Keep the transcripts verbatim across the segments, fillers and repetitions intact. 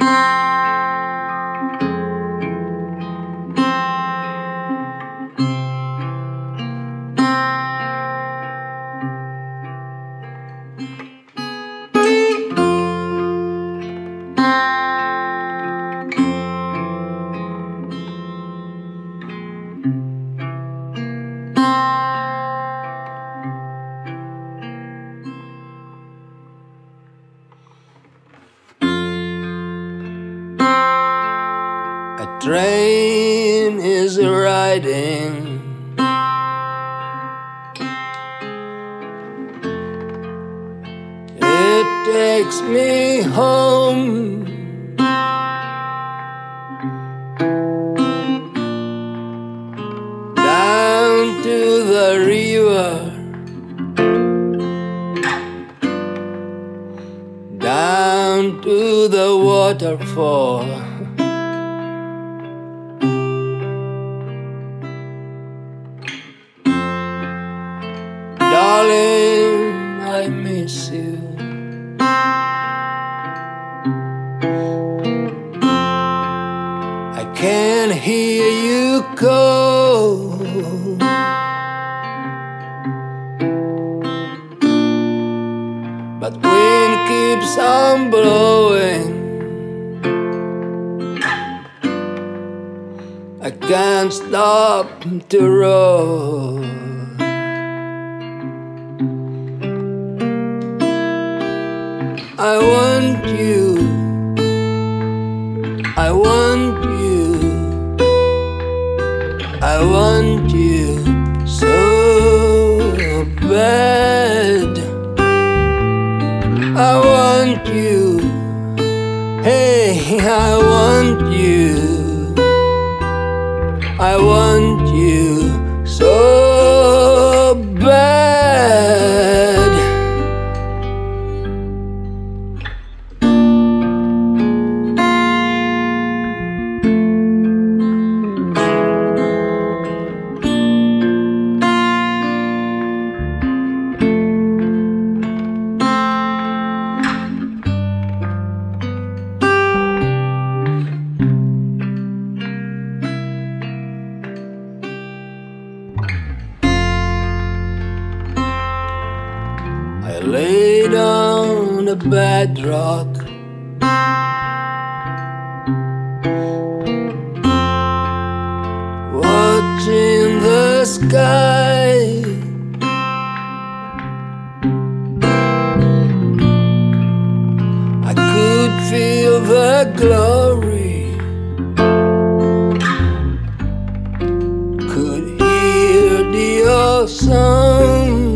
Train is riding, it takes me home. Down to the river, down to the waterfall. Darling, I miss you. I can hear you call, but wind keeps on blowing. I can't stop to roll. I want you, I want you, I want you so bad. I want you, hey, I want you, I want you so bad. I laid on the bedrock, watching the sky. I could feel the glory, could hear the old song.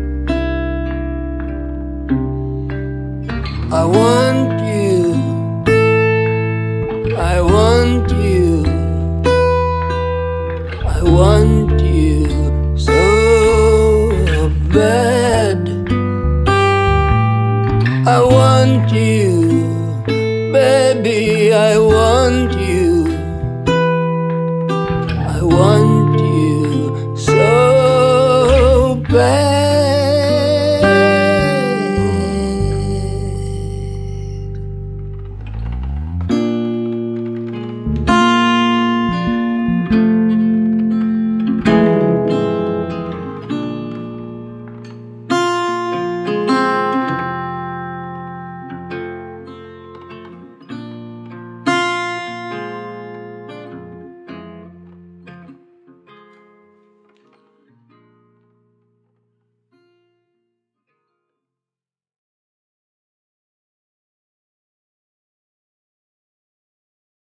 I want you, I want you, I want you so bad. I want you, baby, I want you.